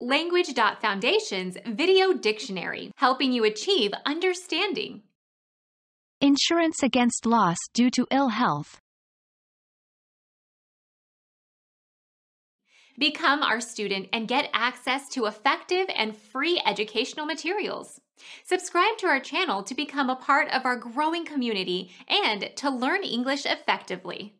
Language.Foundation's Video Dictionary, helping you achieve understanding. Insurance against loss due to ill health. Become our student and get access to effective and free educational materials. Subscribe to our channel to become a part of our growing community and to learn English effectively.